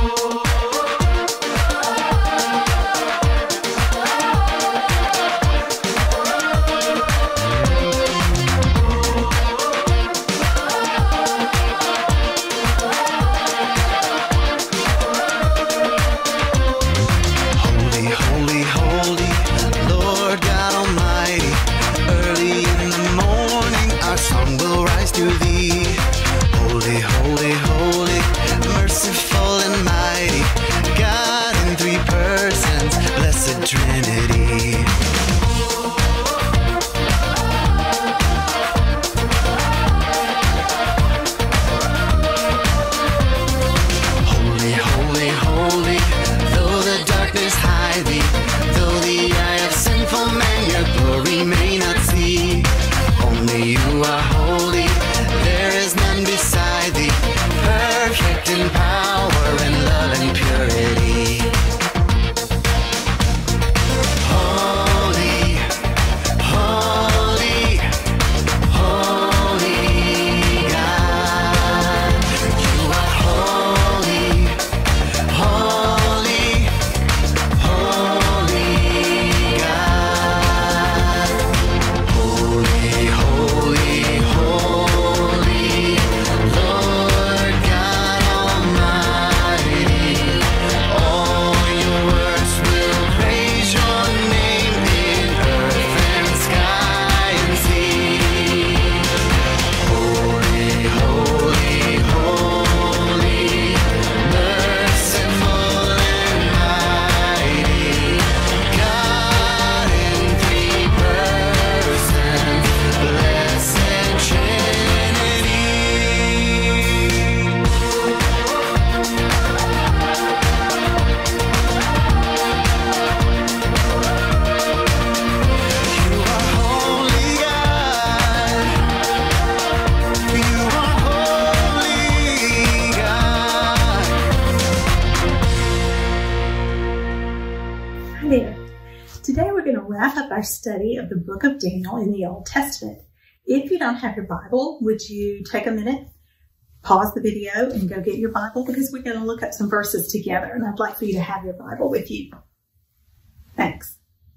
wrap up our study of the book of Daniel in the Old Testament. If you don't have your Bible, would you take a minute, pause the video, and go get your Bible? Because we're going to look up some verses together, and I'd like for you to have your Bible with you. Thanks.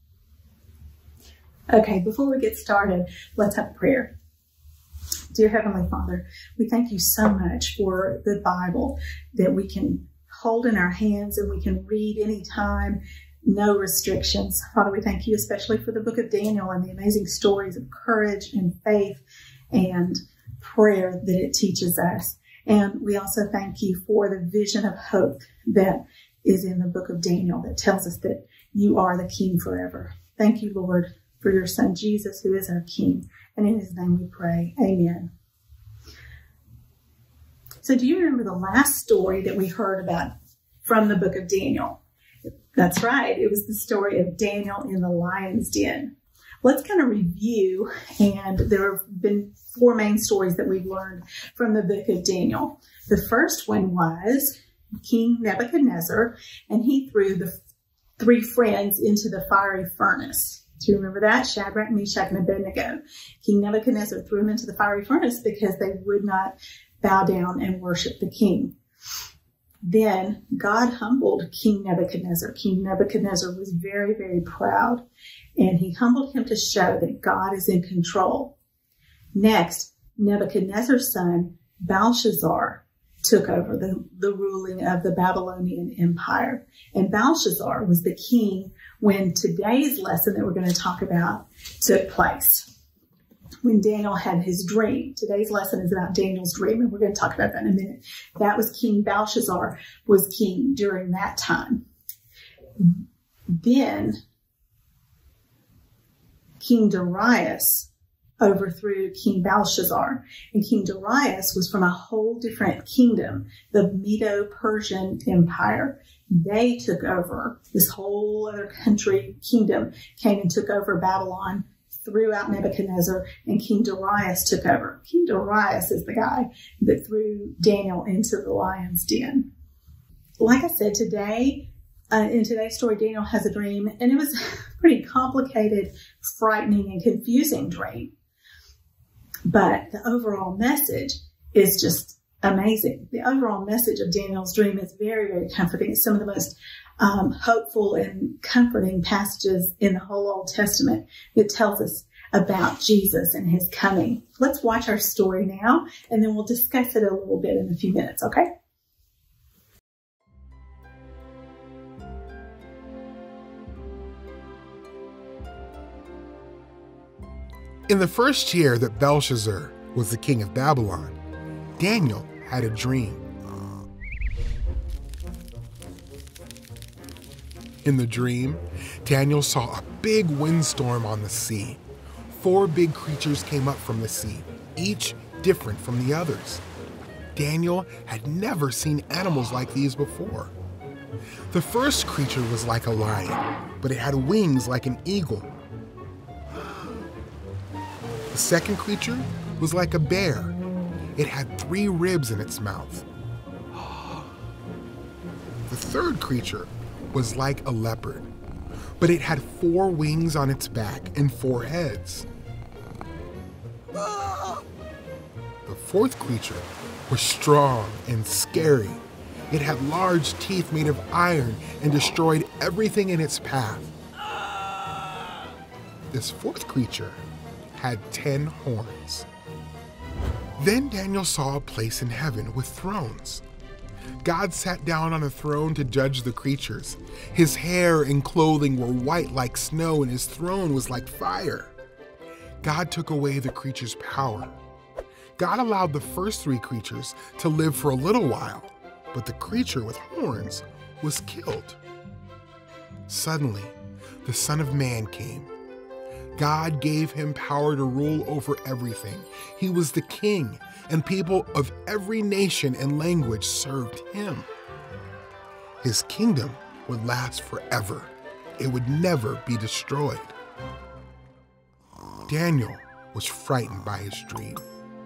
Okay, before we get started, let's have a prayer. Dear Heavenly Father, we thank you so much for the Bible that we can hold in our hands and we can read anytime, no restrictions. Father, we thank you especially for the book of Daniel and the amazing stories of courage and faith and prayer that it teaches us. And we also thank you for the vision of hope that is in the book of Daniel that tells us that you are the King forever. Thank you, Lord, for your Son, Jesus, who is our King. And in his name we pray. Amen. So do you remember the last story that we heard about from the book of Daniel? That's right. It was the story of Daniel in the lion's den. Let's kind of review, and there have been 4 main stories that we've learned from the book of Daniel. The first one was King Nebuchadnezzar, and he threw the 3 friends into the fiery furnace. Do you remember that? Shadrach, Meshach, and Abednego. King Nebuchadnezzar threw them into the fiery furnace because they would not bow down and worship the king. Then God humbled King Nebuchadnezzar. King Nebuchadnezzar was very, very proud, and he humbled him to show that God is in control. Next, Nebuchadnezzar's son, Belshazzar, took over the ruling of the Babylonian Empire. And Belshazzar was the king when today's lesson that we're going to talk about took place. When Daniel had his dream. Today's lesson is about Daniel's dream, and we're going to talk about that in a minute. That was King Belshazzar was king during that time. Then King Darius overthrew King Belshazzar. And King Darius was from a whole different kingdom, the Medo-Persian Empire. They took over this whole other country, kingdom, came and took over Babylon, threw out Nebuchadnezzar, and King Darius took over. King Darius is the guy that threw Daniel into the lion's den. Like I said, today, in today's story, Daniel has a dream, and it was a pretty complicated, frightening, and confusing dream. But the overall message is just amazing. The overall message of Daniel's dream is very, very comforting. It's some of the most hopeful and comforting passages in the whole Old Testament. It tells us about Jesus and his coming. Let's watch our story now, and then we'll discuss it a little bit in a few minutes, okay? In the first year that Belshazzar was the king of Babylon, Daniel had a dream. In the dream, Daniel saw a big windstorm on the sea. 4 big creatures came up from the sea, each different from the others. Daniel had never seen animals like these before. The first creature was like a lion, but it had wings like an eagle. The second creature was like a bear. It had 3 ribs in its mouth. The third creature was like a leopard, but it had 4 wings on its back and 4 heads. The fourth creature was strong and scary. It had large teeth made of iron and destroyed everything in its path. This fourth creature had 10 horns. Then Daniel saw a place in heaven with thrones. God sat down on a throne to judge the creatures. His hair and clothing were white like snow, and his throne was like fire. God took away the creatures' power. God allowed the first 3 creatures to live for a little while, but the creature with horns was killed. Suddenly, the Son of Man came. God gave him power to rule over everything. He was the king, and people of every nation and language served him. His kingdom would last forever. It would never be destroyed. Daniel was frightened by his dream.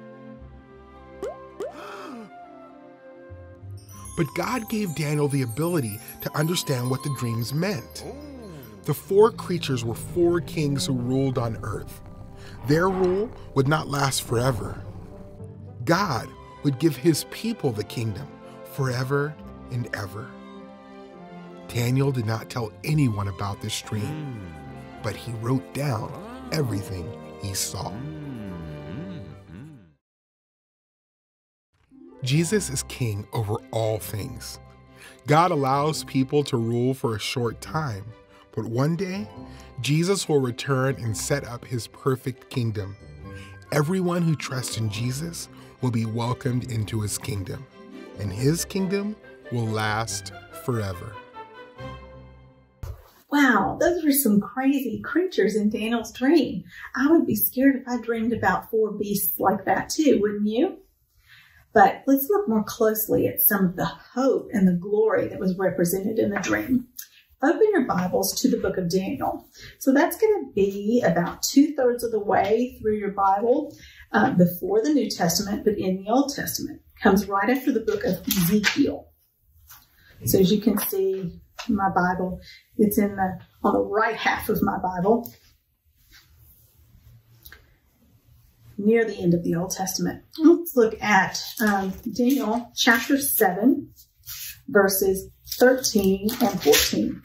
But God gave Daniel the ability to understand what the dreams meant. The 4 creatures were 4 kings who ruled on earth. Their rule would not last forever. God would give his people the kingdom forever and ever. Daniel did not tell anyone about this dream, but he wrote down everything he saw. Jesus is king over all things. God allows people to rule for a short time, but one day, Jesus will return and set up his perfect kingdom. Everyone who trusts in Jesus will be welcomed into his kingdom, and his kingdom will last forever. Wow, those were some crazy creatures in Daniel's dream. I would be scared if I dreamed about 4 beasts like that too, wouldn't you? But let's look more closely at some of the hope and the glory that was represented in the dream. Open your Bibles to the book of Daniel. So that's going to be about 2/3 of the way through your Bible before the New Testament, but in the Old Testament. It comes right after the book of Ezekiel. So as you can see in my Bible, it's on the right half of my Bible, near the end of the Old Testament. Let's look at Daniel chapter 7, verses 13 and 14.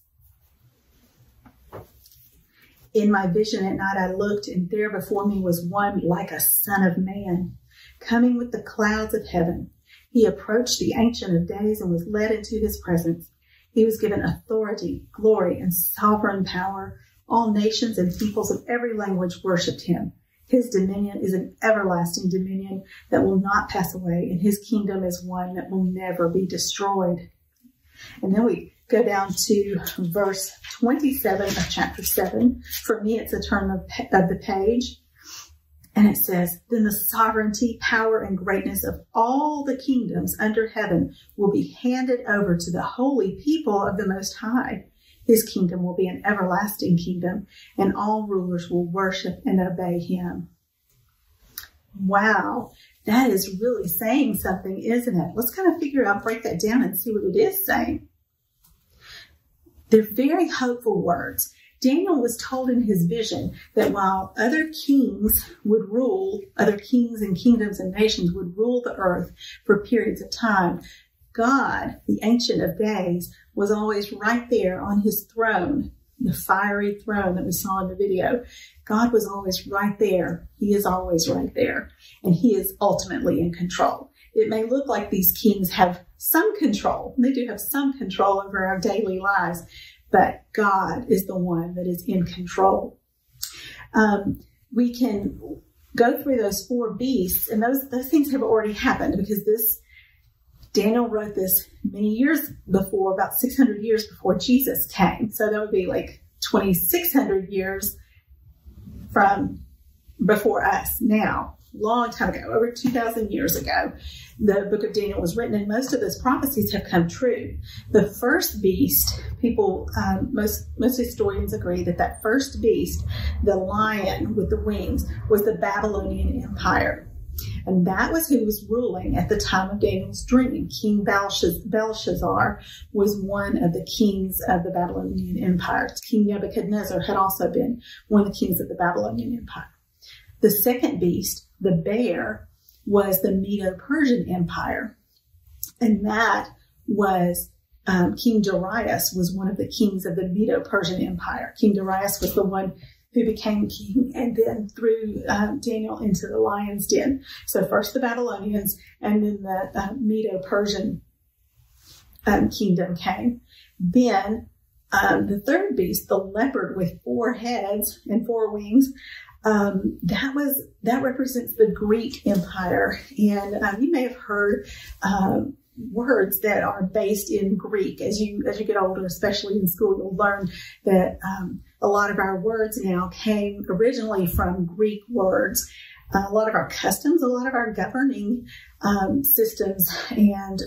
In my vision at night I looked, and there before me was one like a son of man, coming with the clouds of heaven. He approached the Ancient of Days and was led into his presence. He was given authority, glory, and sovereign power. All nations and peoples of every language worshipped him. His dominion is an everlasting dominion that will not pass away, and his kingdom is one that will never be destroyed. And then we go down to verse 27 of chapter 7. For me, it's a turn of the page. And it says, then the sovereignty, power, and greatness of all the kingdoms under heaven will be handed over to the holy people of the Most High. His kingdom will be an everlasting kingdom, and all rulers will worship and obey him. Wow, that is really saying something, isn't it? Let's kind of break that down and see what it is saying. They're very hopeful words. Daniel was told in his vision that while other kings and kingdoms and nations would rule the earth for periods of time, God, the Ancient of Days, was always right there on his throne, the fiery throne that we saw in the video. God was always right there. He is always right there. And he is ultimately in control. It may look like these kings have some control. They do have some control over our daily lives, but God is the one that is in control. We can go through those 4 beasts, and those things have already happened, because Daniel wrote this many years before, about 600 years before Jesus came. So that would be like 2,600 years from before us now. Long time ago, over 2,000 years ago, the book of Daniel was written, and most of those prophecies have come true. The first beast, most historians agree that first beast, the lion with the wings, was the Babylonian Empire. And that was who was ruling at the time of Daniel's dream. King Belshazzar was one of the kings of the Babylonian Empire. King Nebuchadnezzar had also been one of the kings of the Babylonian Empire. The second beast, the bear, was the Medo-Persian Empire. And that was King Darius was one of the kings of the Medo-Persian Empire. King Darius was the one who became king and then threw Daniel into the lion's den. So first the Babylonians, and then the Medo-Persian kingdom came. Then the third beast, the leopard with 4 heads and 4 wings, that represents the Greek Empire. And you may have heard words that are based in Greek. As you get older, especially in school, you'll learn that a lot of our words now came originally from Greek words. A lot of our customs, a lot of our governing systems, and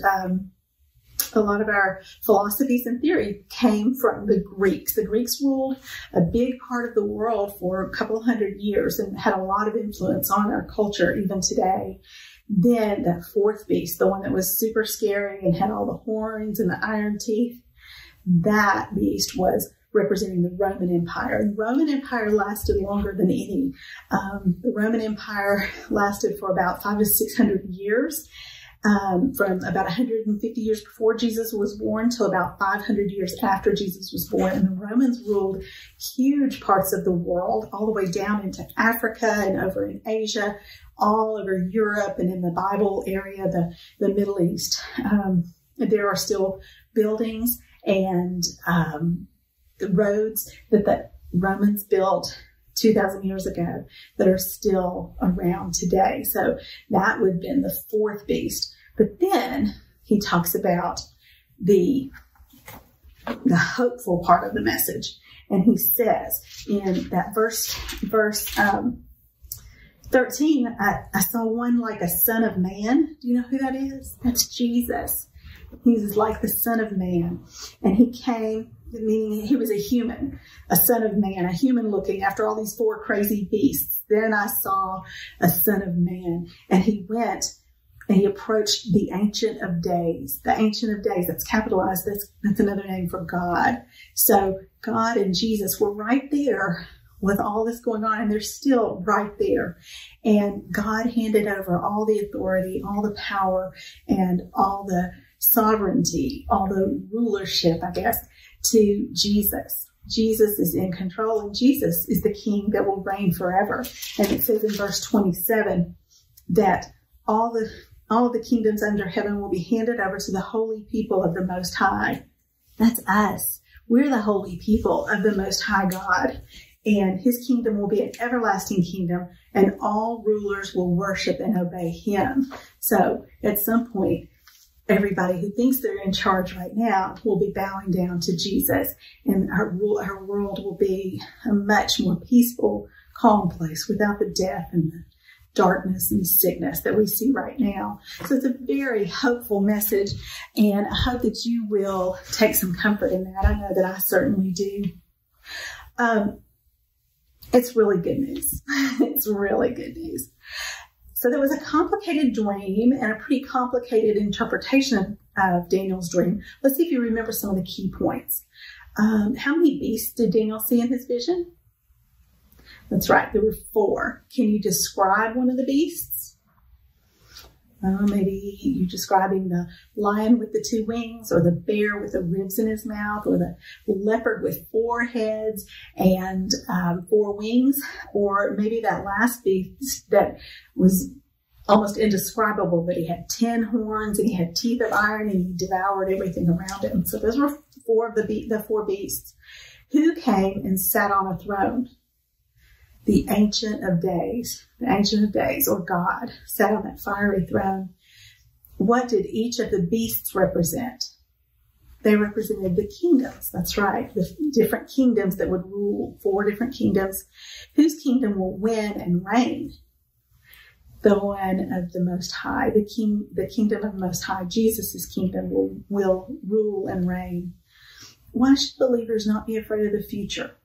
a lot of our philosophies and theory came from the Greeks. The Greeks ruled a big part of the world for a couple of hundred years and had a lot of influence on our culture even today. Then that fourth beast, the one that was super scary and had all the horns and the iron teeth, that beast was representing the Roman Empire. The Roman Empire lasted longer than any. The Roman Empire lasted for about 500 to 600 years, from about 150 years before Jesus was born till about 500 years after Jesus was born. And the Romans ruled huge parts of the world, all the way down into Africa and over in Asia, all over Europe and in the Bible area, the Middle East. There are still buildings and the roads that the Romans built 2,000 years ago that are still around today. So that would have been the fourth beast. But then he talks about the hopeful part of the message. And he says in that verse 13, I saw one like a son of man. Do you know who that is? That's Jesus. He's like the Son of Man. And he came, meaning he was a human, a son of man, a human looking after all these four crazy beasts. Then I saw a Son of Man. And he went and he approached the Ancient of Days. The Ancient of Days, that's capitalized. That's another name for God. So God and Jesus were right there with all this going on, and they're still right there. And God handed over all the authority, all the power, and all the sovereignty, all the rulership, I guess, to Jesus. Jesus is in control, and Jesus is the king that will reign forever. And it says in verse 27 that all the kingdoms under heaven will be handed over to the holy people of the Most High. That's us. We're the holy people of the Most High God. And his kingdom will be an everlasting kingdom, and all rulers will worship and obey him. So at some point, everybody who thinks they're in charge right now will be bowing down to Jesus, and our world will be a much more peaceful, calm place without the death and the darkness and sickness that we see right now. So it's a very hopeful message, and I hope that you will take some comfort in that. I know that I certainly do. It's really good news. It's really good news. So there was a complicated dream and a pretty complicated interpretation of Daniel's dream. Let's see if you remember some of the key points. How many beasts did Daniel see in his vision? That's right, there were 4. Can you describe one of the beasts? Maybe you're describing the lion with the 2 wings, or the bear with the ribs in his mouth, or the leopard with 4 heads and 4 wings, or maybe that last beast that was almost indescribable, but he had 10 horns and he had teeth of iron and he devoured everything around him. So those were 4 of the 4 beasts. Who came and sat on a throne? The Ancient of Days. The Ancient of Days, or God, sat on that fiery throne. What did each of the beasts represent? They represented the kingdoms. That's right, the different kingdoms that would rule, 4 different kingdoms. Whose kingdom will win and reign? The one of the Most High, the kingdom of the Most High. Jesus' kingdom will rule and reign. Why should believers not be afraid of the future?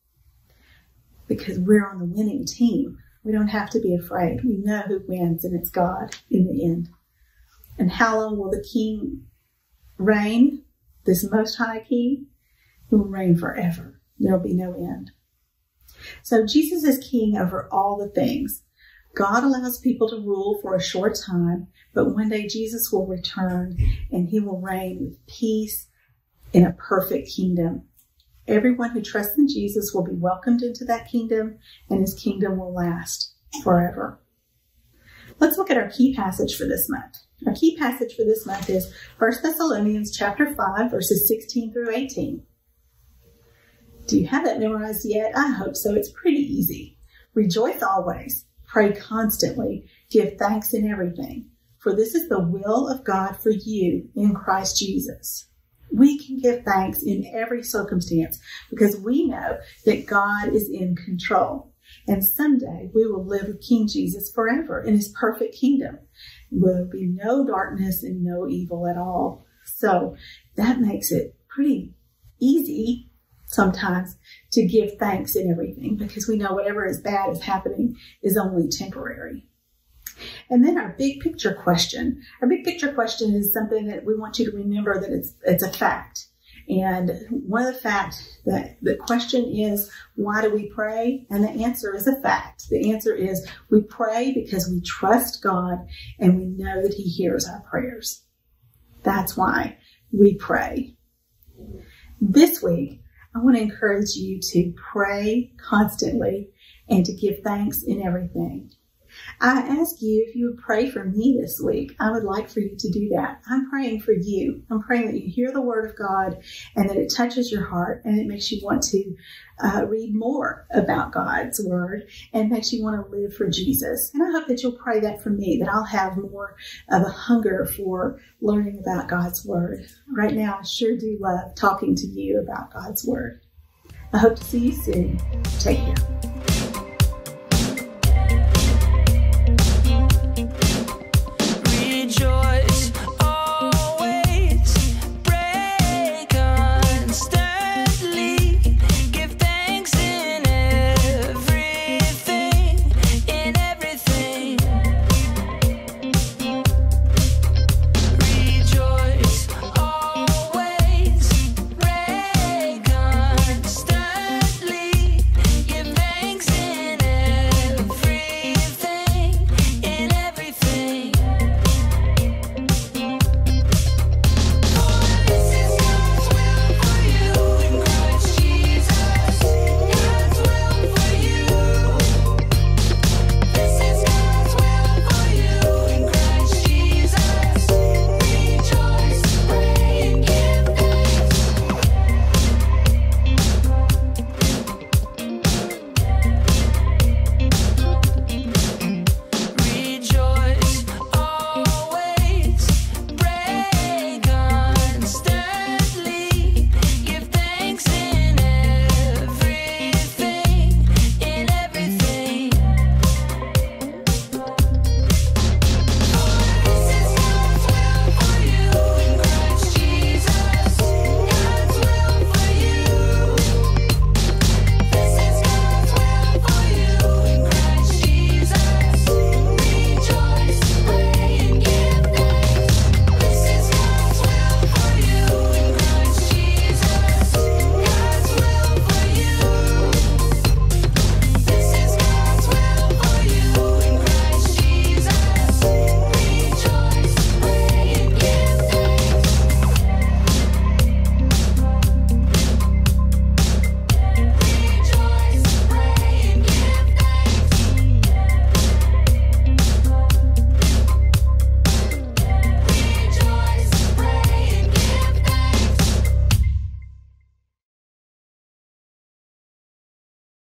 Because we're on the winning team. We don't have to be afraid. We know who wins, and it's God in the end. And how long will the King reign? This Most High King? He will reign forever. There'll be no end. So Jesus is king over all the things. God allows people to rule for a short time, but one day Jesus will return and he will reign with peace in a perfect kingdom. Everyone who trusts in Jesus will be welcomed into that kingdom, and his kingdom will last forever. Let's look at our key passage for this month. Our key passage for this month is 1 Thessalonians chapter 5, verses 16 through 18. Do you have that memorized yet? I hope so. It's pretty easy. Rejoice always. Pray constantly. Give thanks in everything. For this is the will of God for you in Christ Jesus. We can give thanks in every circumstance because we know that God is in control. And someday we will live with King Jesus forever in his perfect kingdom. There will be no darkness and no evil at all. So that makes it pretty easy sometimes to give thanks in everything because we know whatever is bad is happening is only temporary. And then our big picture question. Our big picture question is something that we want you to remember that it's a fact. And one of the facts that the question is, why do we pray? And the answer is a fact. The answer is we pray because we trust God and we know that he hears our prayers. That's why we pray. This week, I want to encourage you to pray constantly and to give thanks in everything. I ask you if you would pray for me this week. I would like for you to do that. I'm praying for you. I'm praying that you hear the word of God and that it touches your heart and it makes you want to read more about God's word and makes you want to live for Jesus. And I hope that you'll pray that for me, that I'll have more of a hunger for learning about God's word. Right now, I sure do love talking to you about God's word. I hope to see you soon. Take care.